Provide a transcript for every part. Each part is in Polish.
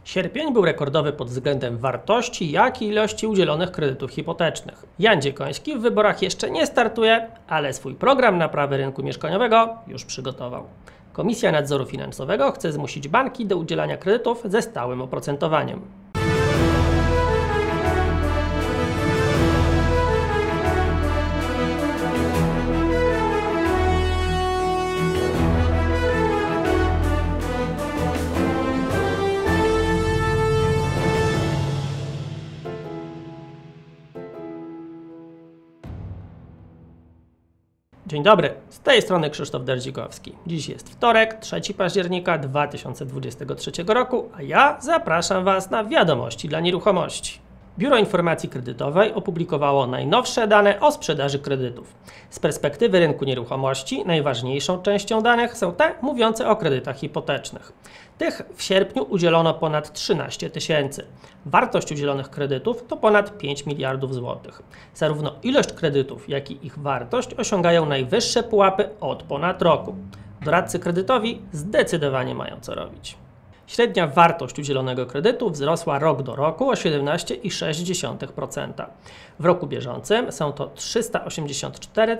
Sierpień był rekordowy pod względem wartości, jak i ilości udzielonych kredytów hipotecznych. Jan Dziekoński w wyborach jeszcze nie startuje, ale swój program naprawy rynku mieszkaniowego już przygotował. Komisja Nadzoru Finansowego chce zmusić banki do udzielania kredytów ze stałym oprocentowaniem. Dzień dobry, z tej strony Krzysztof Derdzikowski. Dziś jest wtorek, 3 października 2023 roku, a ja zapraszam Was na wiadomości dla nieruchomości. Biuro Informacji Kredytowej opublikowało najnowsze dane o sprzedaży kredytów. Z perspektywy rynku nieruchomości najważniejszą częścią danych są te mówiące o kredytach hipotecznych. Tych w sierpniu udzielono ponad 13 tysięcy. Wartość udzielonych kredytów to ponad 5 miliardów złotych. Zarówno ilość kredytów, jak i ich wartość osiągają najwyższe pułapy od ponad roku. Doradcy kredytowi zdecydowanie mają co robić. Średnia wartość udzielonego kredytu wzrosła rok do roku o 17,6%. W roku bieżącym są to 384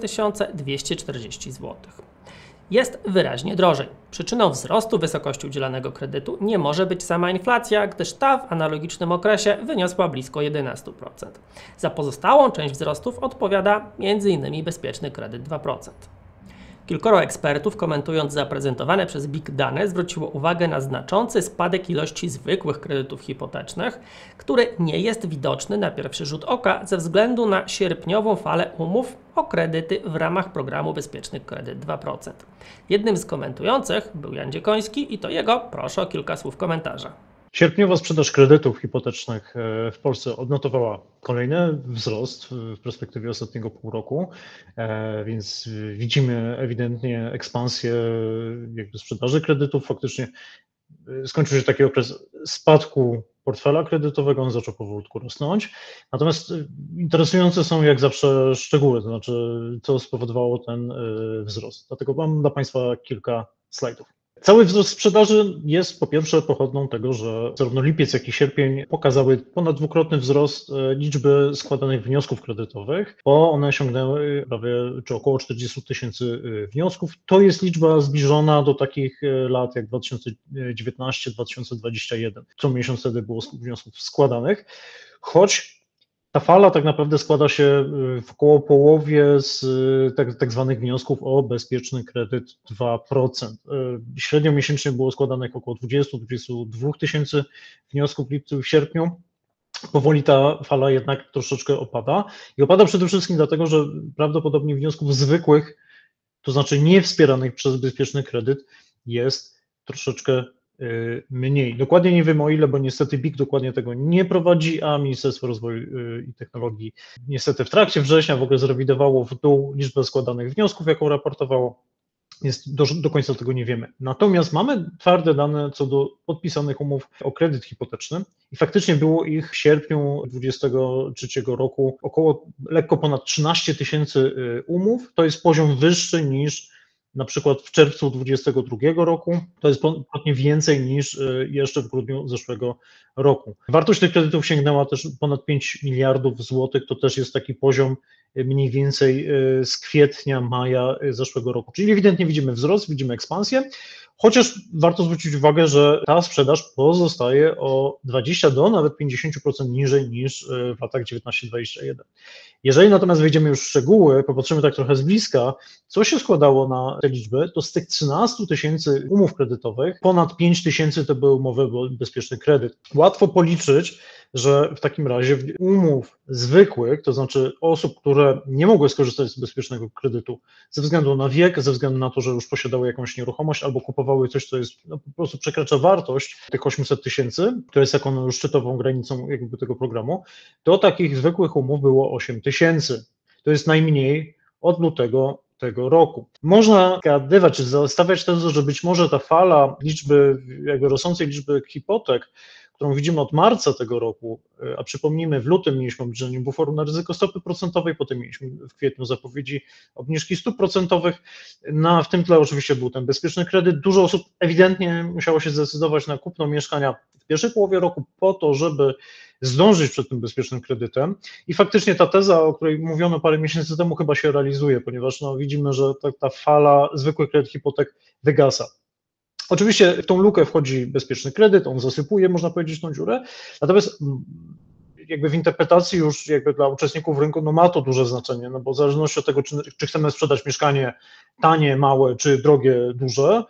240 zł. Jest wyraźnie drożej. Przyczyną wzrostu wysokości udzielanego kredytu nie może być sama inflacja, gdyż ta w analogicznym okresie wyniosła blisko 11%. Za pozostałą część wzrostów odpowiada m.in. bezpieczny kredyt 2%. Kilkoro ekspertów, komentując zaprezentowane przez BIK dane, zwróciło uwagę na znaczący spadek ilości zwykłych kredytów hipotecznych, który nie jest widoczny na pierwszy rzut oka ze względu na sierpniową falę umów o kredyty w ramach programu Bezpieczny Kredyt 2%. Jednym z komentujących był Jan Dziekoński i to jego proszę o kilka słów komentarza. Sierpniowa sprzedaż kredytów hipotecznych w Polsce odnotowała kolejny wzrost w perspektywie ostatniego pół roku, więc widzimy ewidentnie ekspansję jakby sprzedaży kredytów. Faktycznie skończył się taki okres spadku portfela kredytowego, on zaczął powolutku rosnąć. Natomiast interesujące są jak zawsze szczegóły, to znaczy co spowodowało ten wzrost. Dlatego mam dla Państwa kilka slajdów. Cały wzrost sprzedaży jest po pierwsze pochodną tego, że zarówno lipiec, jak i sierpień pokazały ponad dwukrotny wzrost liczby składanych wniosków kredytowych, bo one osiągnęły prawie czy około 40 tysięcy wniosków. To jest liczba zbliżona do takich lat jak 2019-2021. Co miesiąc wtedy było wniosków składanych, choć ta fala tak naprawdę składa się w około połowie z tak zwanych wniosków o bezpieczny kredyt 2%. Średnio miesięcznie było składanych około 20-22 tysięcy wniosków w lipcu i w sierpniu. Powoli ta fala jednak troszeczkę opada i opada przede wszystkim dlatego, że prawdopodobnie wniosków zwykłych, to znaczy nie wspieranych przez bezpieczny kredyt, jest troszeczkę mniej. Dokładnie nie wiem o ile, bo niestety BIK dokładnie tego nie prowadzi, a Ministerstwo Rozwoju i Technologii niestety w trakcie września w ogóle zrewidowało w dół liczbę składanych wniosków, jaką raportowało. Do końca tego nie wiemy. Natomiast mamy twarde dane co do podpisanych umów o kredyt hipoteczny i faktycznie było ich w sierpniu 2023 roku około lekko ponad 13 tysięcy umów. To jest poziom wyższy niż na przykład w czerwcu 2022 roku, to jest dwukrotnie więcej niż jeszcze w grudniu zeszłego roku. Wartość tych kredytów sięgnęła też ponad 5 miliardów złotych, to też jest taki poziom mniej więcej z kwietnia, maja zeszłego roku. Czyli ewidentnie widzimy wzrost, widzimy ekspansję, chociaż warto zwrócić uwagę, że ta sprzedaż pozostaje o 20 do nawet 50% niżej niż w latach 19-21. Jeżeli natomiast wejdziemy już w szczegóły, popatrzymy tak trochę z bliska, co się składało na te liczby, to z tych 13 tysięcy umów kredytowych ponad 5 tysięcy to były umowy o bezpieczny kredyt. Łatwo policzyć, że w takim razie umów zwykłych, to znaczy osób, które nie mogły skorzystać z bezpiecznego kredytu ze względu na wiek, ze względu na to, że już posiadały jakąś nieruchomość albo kupowały coś, co jest po prostu przekracza wartość tych 800 tysięcy, to jest taką już szczytową granicą jakby tego programu, to takich zwykłych umów było 8 tysięcy. To jest najmniej od lutego tego roku. Można zgadywać, czy stawiać tezę, że być może ta fala liczby, jakby rosnącej liczby hipotek, którą widzimy od marca tego roku, a przypomnijmy, w lutym mieliśmy obniżenie buforu na ryzyko stopy procentowej, potem mieliśmy w kwietniu zapowiedzi obniżki stóp procentowych, w tym tle oczywiście był ten bezpieczny kredyt. Dużo osób ewidentnie musiało się zdecydować na kupno mieszkania w pierwszej połowie roku po to, żeby zdążyć przed tym bezpiecznym kredytem i faktycznie ta teza, o której mówiono parę miesięcy temu, chyba się realizuje, ponieważ widzimy, że ta fala zwykłych kredyt hipotek wygasa. Oczywiście w tą lukę wchodzi bezpieczny kredyt, on zasypuje, można powiedzieć, tą dziurę, natomiast jakby w interpretacji już jakby dla uczestników rynku ma to duże znaczenie, bo w zależności od tego, czy chcemy sprzedać mieszkanie tanie, małe, czy drogie, duże,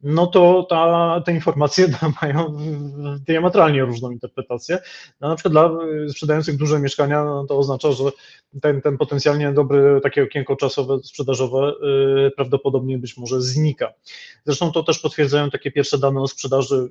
to te informacje mają diametralnie różną interpretację. Na przykład dla sprzedających duże mieszkania to oznacza, że ten potencjalnie dobry takie okienko czasowe, sprzedażowe prawdopodobnie być może znika. Zresztą to też potwierdzają takie pierwsze dane o sprzedaży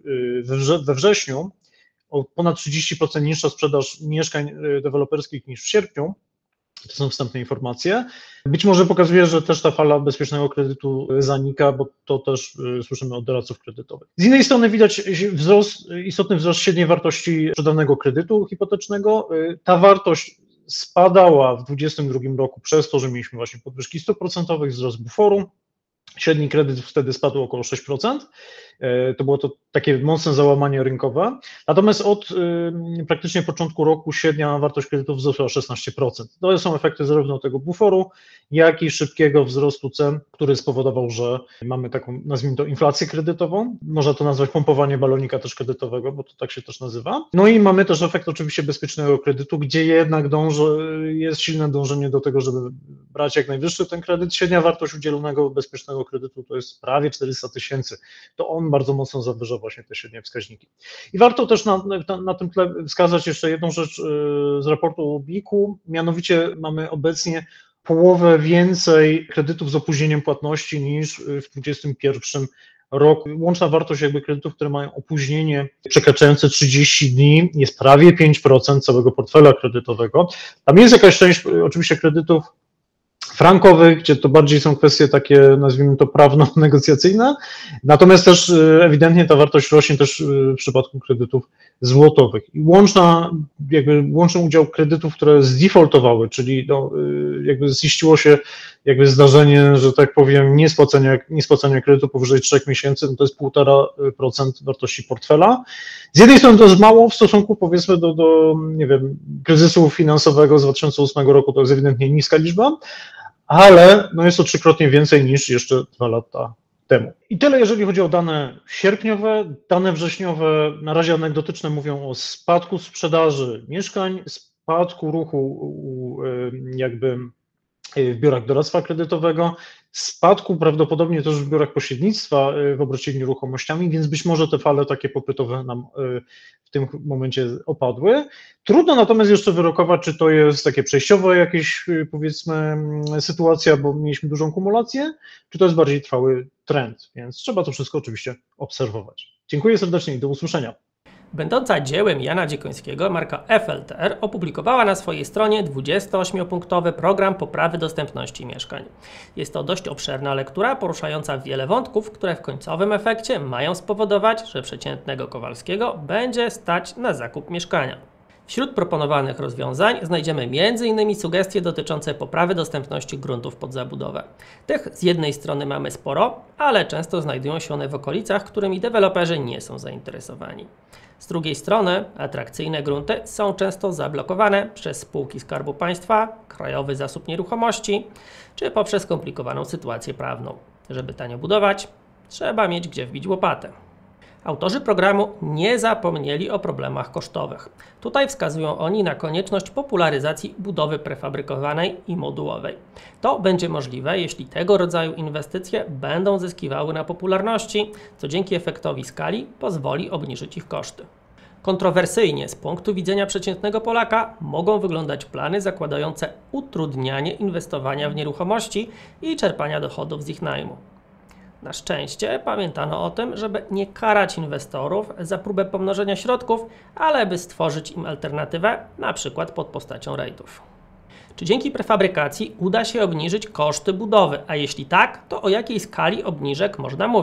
we wrześniu, o ponad 30% niższa sprzedaż mieszkań deweloperskich niż w sierpniu. To są wstępne informacje. Być może pokazuje, że też ta fala bezpiecznego kredytu zanika, bo to też słyszymy od doradców kredytowych. Z innej strony widać istotny wzrost średniej wartości sprzedanego kredytu hipotecznego. Ta wartość spadała w 2022 roku przez to, że mieliśmy właśnie podwyżki stóp procentowych, wzrost buforu. Średni kredyt wtedy spadł około 6%. To było to takie mocne załamanie rynkowe. Natomiast od praktycznie początku roku średnia wartość kredytów wzrosła o 16%. To są efekty zarówno tego buforu, jak i szybkiego wzrostu cen, który spowodował, że mamy taką, nazwijmy to, inflację kredytową. Można to nazwać pompowanie balonika też kredytowego, bo to tak się też nazywa. No i mamy też efekt oczywiście bezpiecznego kredytu, gdzie jednak jest silne dążenie do tego, żeby brać jak najwyższy ten kredyt. Średnia wartość udzielonego bezpiecznego kredytu to jest prawie 400 000. To on bardzo mocno zawyża właśnie te średnie wskaźniki. I warto też na tym tle wskazać jeszcze jedną rzecz z raportu BIK-u, mianowicie mamy obecnie połowę więcej kredytów z opóźnieniem płatności niż w 2021 roku. Łączna wartość jakby kredytów, które mają opóźnienie przekraczające 30 dni jest prawie 5% całego portfela kredytowego. Tam jest jakaś część oczywiście kredytów frankowych, gdzie to bardziej są kwestie takie, nazwijmy to, prawno-negocjacyjne, natomiast też ewidentnie ta wartość rośnie też w przypadku kredytów złotowych. I łączny udział kredytów, które zdefaultowały, czyli jakby ziściło się jakby zdarzenie, że tak powiem, niespłacania kredytu powyżej 3 miesięcy, to jest 1,5% wartości portfela. Z jednej strony to jest mało w stosunku, powiedzmy, do nie wiem, kryzysu finansowego z 2008 roku, to jest ewidentnie niska liczba, ale jest to 3-krotnie więcej niż jeszcze 2 lata temu. I tyle, jeżeli chodzi o dane sierpniowe. Dane wrześniowe, na razie anegdotyczne, mówią o spadku sprzedaży mieszkań, spadku ruchu jakby w biurach doradztwa kredytowego, spadku prawdopodobnie też w biurach pośrednictwa w obrocie nieruchomościami, więc być może te fale takie popytowe nam w tym momencie opadły. Trudno natomiast jeszcze wyrokować, czy to jest takie przejściowe jakieś, powiedzmy, sytuacja, bo mieliśmy dużą kumulację, czy to jest bardziej trwały trend, więc trzeba to wszystko oczywiście obserwować. Dziękuję serdecznie i do usłyszenia. Będąca dziełem Jana Dziekońskiego, marka FLTR opublikowała na swojej stronie 28-punktowy program poprawy dostępności mieszkań. Jest to dość obszerna lektura, poruszająca wiele wątków, które w końcowym efekcie mają spowodować, że przeciętnego Kowalskiego będzie stać na zakup mieszkania. Wśród proponowanych rozwiązań znajdziemy m.in. sugestie dotyczące poprawy dostępności gruntów pod zabudowę. Tych z jednej strony mamy sporo, ale często znajdują się one w okolicach, którymi deweloperzy nie są zainteresowani. Z drugiej strony atrakcyjne grunty są często zablokowane przez spółki Skarbu Państwa, Krajowy Zasób Nieruchomości czy poprzez skomplikowaną sytuację prawną. Żeby tanio budować, trzeba mieć gdzie wbić łopatę. Autorzy programu nie zapomnieli o problemach kosztowych. Tutaj wskazują oni na konieczność popularyzacji budowy prefabrykowanej i modułowej. To będzie możliwe, jeśli tego rodzaju inwestycje będą zyskiwały na popularności, co dzięki efektowi skali pozwoli obniżyć ich koszty. Kontrowersyjnie z punktu widzenia przeciętnego Polaka mogą wyglądać plany zakładające utrudnianie inwestowania w nieruchomości i czerpania dochodów z ich najmu. Na szczęście pamiętano o tym, żeby nie karać inwestorów za próbę pomnożenia środków, ale by stworzyć im alternatywę, na przykład pod postacią REIT-ów. Czy dzięki prefabrykacji uda się obniżyć koszty budowy, a jeśli tak, to o jakiej skali obniżek można mówić?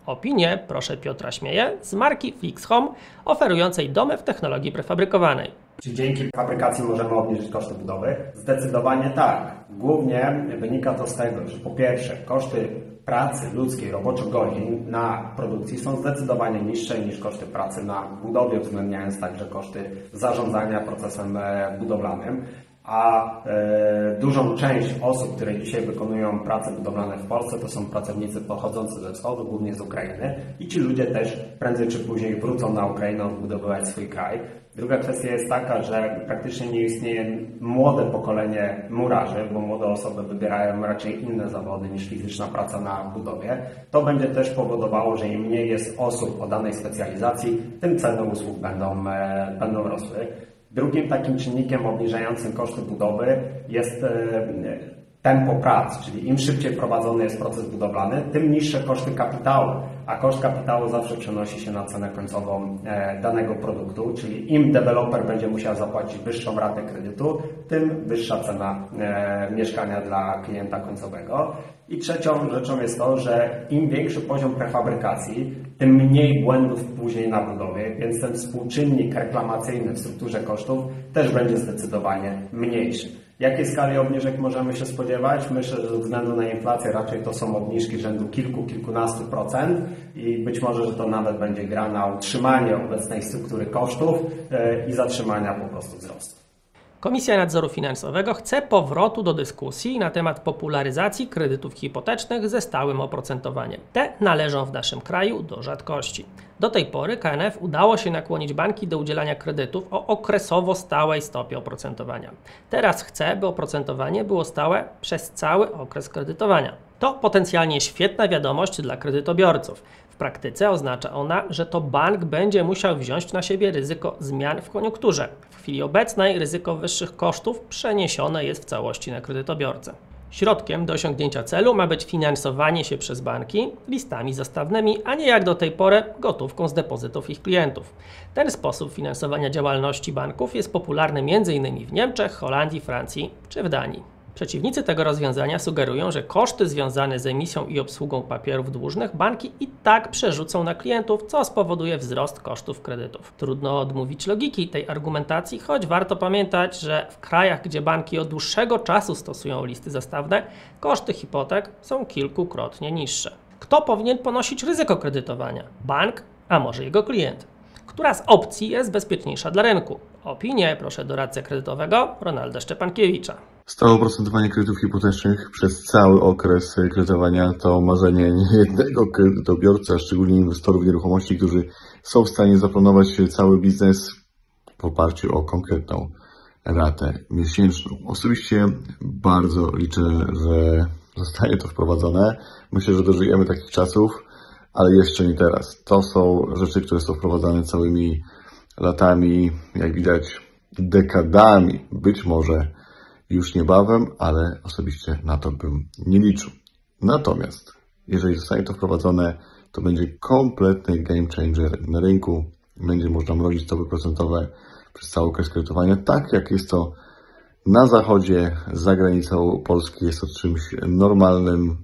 Opinię proszę Piotra Śmieje z marki Fix Home, oferującej domy w technologii prefabrykowanej. Czy dzięki fabrykacji możemy obniżyć koszty budowy? Zdecydowanie tak. Głównie wynika to z tego, że po pierwsze koszty pracy ludzkiej, roboczo-godzin na produkcji są zdecydowanie niższe niż koszty pracy na budowie, uwzględniając także koszty zarządzania procesem budowlanym. A dużą część osób, które dzisiaj wykonują prace budowlane w Polsce, to są pracownicy pochodzący ze wschodu, głównie z Ukrainy i ci ludzie też prędzej czy później wrócą na Ukrainę odbudowywać swój kraj. Druga kwestia jest taka, że praktycznie nie istnieje młode pokolenie murarzy, bo młode osoby wybierają raczej inne zawody niż fizyczna praca na budowie. To będzie też powodowało, że im mniej jest osób o danej specjalizacji, tym ceny usług będą rosły. Drugim takim czynnikiem obniżającym koszty budowy jest tempo prac, czyli im szybciej prowadzony jest proces budowlany, tym niższe koszty kapitału, a koszt kapitału zawsze przenosi się na cenę końcową danego produktu, czyli im deweloper będzie musiał zapłacić wyższą ratę kredytu, tym wyższa cena mieszkania dla klienta końcowego. I trzecią rzeczą jest to, że im większy poziom prefabrykacji, tym mniej błędów później na budowie, więc ten współczynnik reklamacyjny w strukturze kosztów też będzie zdecydowanie mniejszy. Jakiej skali obniżek możemy się spodziewać? Myślę, że ze względu na inflację raczej to są obniżki rzędu kilkunastu procent i być może, że to nawet będzie gra na utrzymanie obecnej struktury kosztów i zatrzymania po prostu wzrostu. Komisja Nadzoru Finansowego chce powrotu do dyskusji na temat popularyzacji kredytów hipotecznych ze stałym oprocentowaniem. Te należą w naszym kraju do rzadkości. Do tej pory KNF udało się nakłonić banki do udzielania kredytów o okresowo stałej stopie oprocentowania. Teraz chce, by oprocentowanie było stałe przez cały okres kredytowania. To potencjalnie świetna wiadomość dla kredytobiorców. W praktyce oznacza ona, że to bank będzie musiał wziąć na siebie ryzyko zmian w koniunkturze. W chwili obecnej ryzyko wyższych kosztów przeniesione jest w całości na kredytobiorcę. Środkiem do osiągnięcia celu ma być finansowanie się przez banki listami zastawnymi, a nie jak do tej pory gotówką z depozytów ich klientów. Ten sposób finansowania działalności banków jest popularny m.in. w Niemczech, Holandii, Francji czy w Danii. Przeciwnicy tego rozwiązania sugerują, że koszty związane z emisją i obsługą papierów dłużnych banki i tak przerzucą na klientów, co spowoduje wzrost kosztów kredytów. Trudno odmówić logiki tej argumentacji, choć warto pamiętać, że w krajach, gdzie banki od dłuższego czasu stosują listy zastawne, koszty hipotek są kilkukrotnie niższe. Kto powinien ponosić ryzyko kredytowania? Bank, a może jego klient? Która z opcji jest bezpieczniejsza dla rynku? Opinię proszę doradcę kredytowego Ronalda Szczepankiewicza. Stałe oprocentowanie kredytów hipotecznych przez cały okres kredytowania to marzenie niejednego kredytobiorcy, a szczególnie inwestorów nieruchomości, którzy są w stanie zaplanować cały biznes w oparciu o konkretną ratę miesięczną. Osobiście bardzo liczę, że zostanie to wprowadzone. Myślę, że dożyjemy takich czasów, ale jeszcze nie teraz. To są rzeczy, które są wprowadzane całymi latami, jak widać dekadami, być może już niebawem, ale osobiście na to bym nie liczył. Natomiast jeżeli zostanie to wprowadzone, to będzie kompletny game changer na rynku. Będzie można mrozić stopy procentowe przez cały okres kredytowania, tak jak jest to na zachodzie, za granicą Polski. Jest to czymś normalnym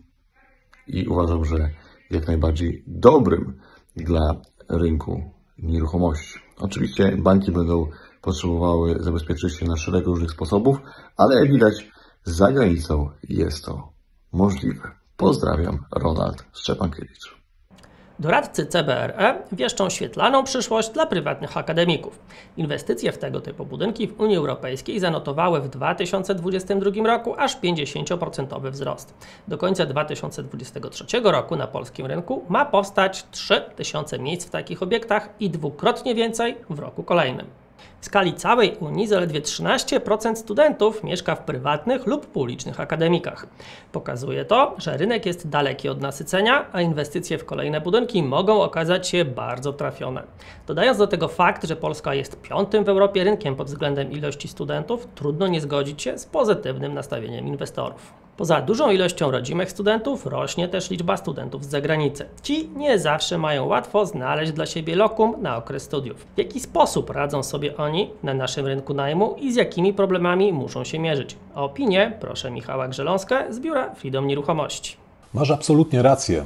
i uważam, że jak najbardziej dobrym dla rynku nieruchomości. Oczywiście banki będą potrzebowały zabezpieczyć się na szereg różnych sposobów, ale jak widać, za granicą jest to możliwe. Pozdrawiam, Ronald Szczepankiewicz. Doradcy CBRE wieszczą świetlaną przyszłość dla prywatnych akademików. Inwestycje w tego typu budynki w Unii Europejskiej zanotowały w 2022 roku aż 50% wzrost. Do końca 2023 roku na polskim rynku ma powstać 3000 miejsc w takich obiektach i dwukrotnie więcej w roku kolejnym. W skali całej Unii zaledwie 13% studentów mieszka w prywatnych lub publicznych akademikach. Pokazuje to, że rynek jest daleki od nasycenia, a inwestycje w kolejne budynki mogą okazać się bardzo trafione. Dodając do tego fakt, że Polska jest 5. w Europie rynkiem pod względem ilości studentów, trudno nie zgodzić się z pozytywnym nastawieniem inwestorów. Poza dużą ilością rodzimych studentów rośnie też liczba studentów z zagranicy. Ci nie zawsze mają łatwo znaleźć dla siebie lokum na okres studiów. W jaki sposób radzą sobie oni na naszym rynku najmu i z jakimi problemami muszą się mierzyć? O opinię proszę Michała Grzeląskę z biura Freedom Nieruchomości. Masz absolutnie rację.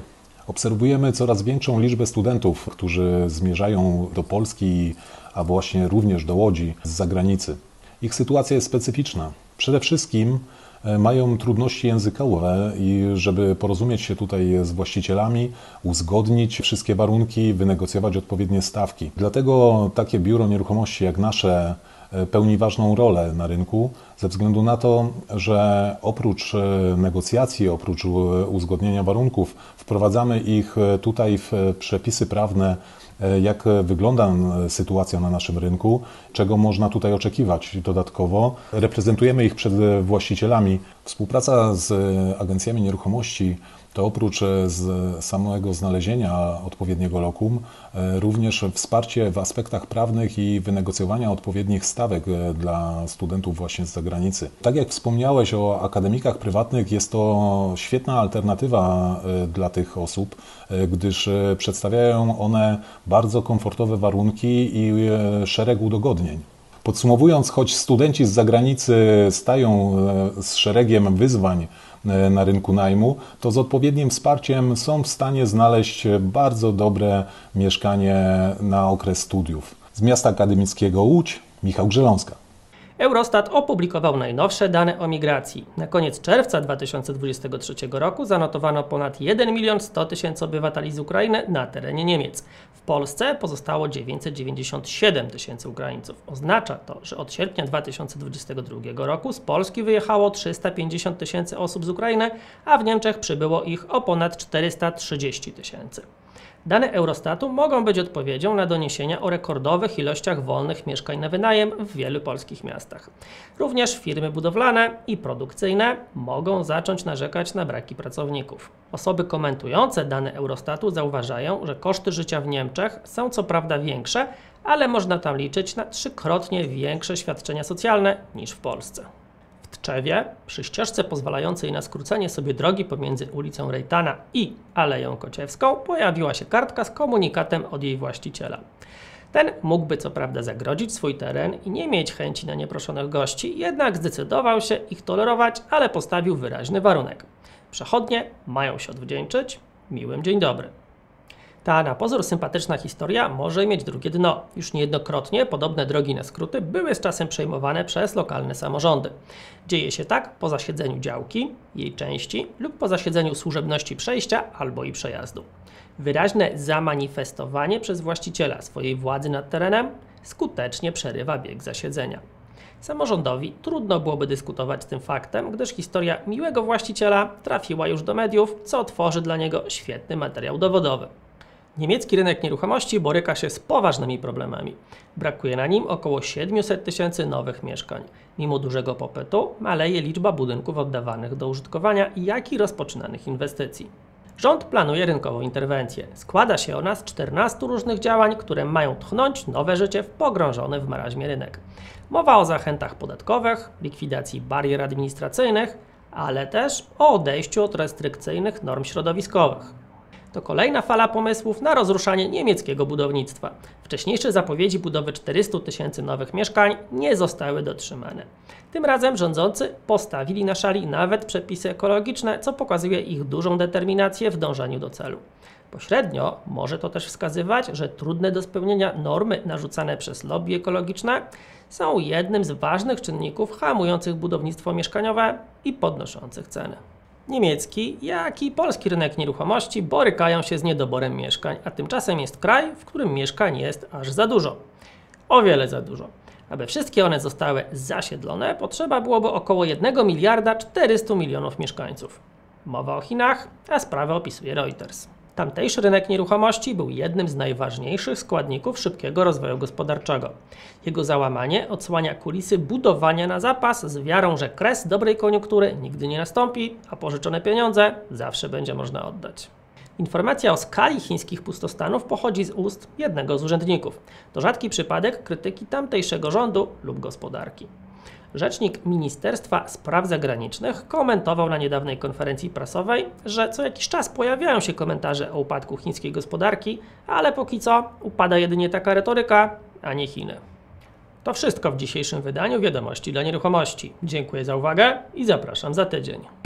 Obserwujemy coraz większą liczbę studentów, którzy zmierzają do Polski, a właśnie również do Łodzi z zagranicy. Ich sytuacja jest specyficzna. Przede wszystkim mają trudności językowe i żeby porozumieć się tutaj z właścicielami, uzgodnić wszystkie warunki, wynegocjować odpowiednie stawki. Dlatego takie biuro nieruchomości jak nasze pełni ważną rolę na rynku, ze względu na to, że oprócz negocjacji, oprócz uzgodnienia warunków, wprowadzamy ich tutaj w przepisy prawne, jak wygląda sytuacja na naszym rynku, czego można tutaj oczekiwać dodatkowo. Reprezentujemy ich przed właścicielami. Współpraca z agencjami nieruchomości to oprócz z samego znalezienia odpowiedniego lokum, również wsparcie w aspektach prawnych i wynegocjowania odpowiednich stawek dla studentów właśnie z zagranicy. Tak jak wspomniałeś o akademikach prywatnych, jest to świetna alternatywa dla tych osób, gdyż przedstawiają one bardzo komfortowe warunki i szereg udogodnień. Podsumowując, choć studenci z zagranicy stają z szeregiem wyzwań na rynku najmu, to z odpowiednim wsparciem są w stanie znaleźć bardzo dobre mieszkanie na okres studiów. Z miasta akademickiego Łódź, Michał Grzeląska. Eurostat opublikował najnowsze dane o migracji. Na koniec czerwca 2023 roku zanotowano ponad 1 100 000 obywateli z Ukrainy na terenie Niemiec. W Polsce pozostało 997 000 Ukraińców. Oznacza to, że od sierpnia 2022 roku z Polski wyjechało 350 000 osób z Ukrainy, a w Niemczech przybyło ich o ponad 430 000. Dane Eurostatu mogą być odpowiedzią na doniesienia o rekordowych ilościach wolnych mieszkań na wynajem w wielu polskich miastach. Również firmy budowlane i produkcyjne mogą zacząć narzekać na braki pracowników. Osoby komentujące dane Eurostatu zauważają, że koszty życia w Niemczech są co prawda większe, ale można tam liczyć na 3-krotnie większe świadczenia socjalne niż w Polsce. W Tczewie, przy ścieżce pozwalającej na skrócenie sobie drogi pomiędzy ulicą Rejtana i Aleją Kociewską, pojawiła się kartka z komunikatem od jej właściciela. Ten mógłby co prawda zagrodzić swój teren i nie mieć chęci na nieproszonych gości, jednak zdecydował się ich tolerować, ale postawił wyraźny warunek. Przechodnie mają się odwdzięczyć miłym dzień dobry. Ta na pozór sympatyczna historia może mieć drugie dno. Już niejednokrotnie podobne drogi na skróty były z czasem przejmowane przez lokalne samorządy. Dzieje się tak po zasiedzeniu działki, jej części lub po zasiedzeniu służebności przejścia albo i przejazdu. Wyraźne zamanifestowanie przez właściciela swojej władzy nad terenem skutecznie przerywa bieg zasiedzenia. Samorządowi trudno byłoby dyskutować z tym faktem, gdyż historia miłego właściciela trafiła już do mediów, co tworzy dla niego świetny materiał dowodowy. Niemiecki rynek nieruchomości boryka się z poważnymi problemami. Brakuje na nim około 700 000 nowych mieszkań. Mimo dużego popytu maleje liczba budynków oddawanych do użytkowania, jak i rozpoczynanych inwestycji. Rząd planuje rynkową interwencję. Składa się ona z 14 różnych działań, które mają tchnąć nowe życie w pogrążony w marazmie rynek. Mowa o zachętach podatkowych, likwidacji barier administracyjnych, ale też o odejściu od restrykcyjnych norm środowiskowych. To kolejna fala pomysłów na rozruszanie niemieckiego budownictwa. Wcześniejsze zapowiedzi budowy 400 000 nowych mieszkań nie zostały dotrzymane. Tym razem rządzący postawili na szali nawet przepisy ekologiczne, co pokazuje ich dużą determinację w dążeniu do celu. Pośrednio może to też wskazywać, że trudne do spełnienia normy narzucane przez lobby ekologiczne są jednym z ważnych czynników hamujących budownictwo mieszkaniowe i podnoszących ceny. Niemiecki, jak i polski rynek nieruchomości borykają się z niedoborem mieszkań, a tymczasem jest kraj, w którym mieszkań jest aż za dużo. O wiele za dużo. Aby wszystkie one zostały zasiedlone, potrzeba byłoby około 1 400 000 000 mieszkańców. Mowa o Chinach, a sprawę opisuje Reuters. Tamtejszy rynek nieruchomości był jednym z najważniejszych składników szybkiego rozwoju gospodarczego. Jego załamanie odsłania kulisy budowania na zapas z wiarą, że kres dobrej koniunktury nigdy nie nastąpi, a pożyczone pieniądze zawsze będzie można oddać. Informacja o skali chińskich pustostanów pochodzi z ust jednego z urzędników. To rzadki przypadek krytyki tamtejszego rządu lub gospodarki. Rzecznik Ministerstwa Spraw Zagranicznych komentował na niedawnej konferencji prasowej, że co jakiś czas pojawiają się komentarze o upadku chińskiej gospodarki, ale póki co upada jedynie taka retoryka, a nie Chiny. To wszystko w dzisiejszym wydaniu Wiadomości dla Nieruchomości. Dziękuję za uwagę i zapraszam za tydzień.